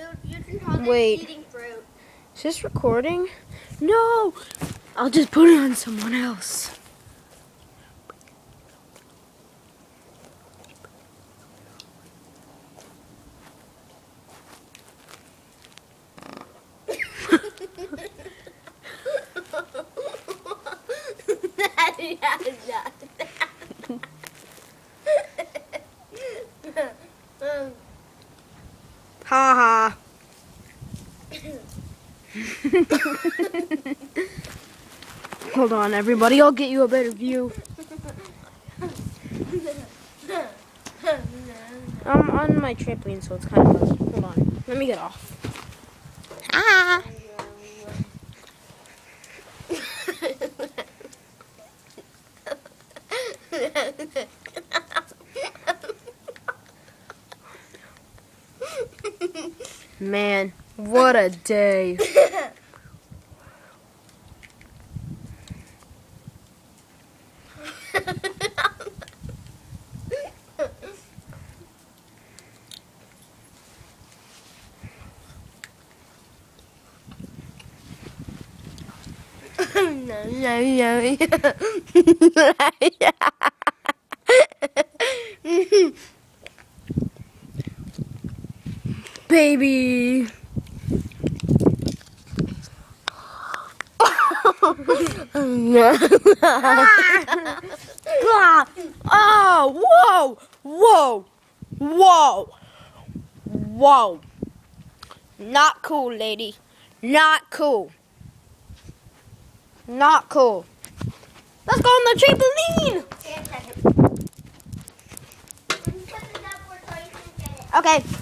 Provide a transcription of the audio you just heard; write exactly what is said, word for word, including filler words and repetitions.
You can call this Wait. eating fruit. Is this recording? No! I'll just put it on someone else. Ha ha. Hold on, everybody. I'll get you a better view. I'm on my trampoline, so it's kind of low. Hold on. Let me get off. Ah. Man, what a day. Baby. Oh, whoa, whoa, whoa, whoa. Not cool, lady. Not cool. Not cool. Let's go on the trampoline. Okay.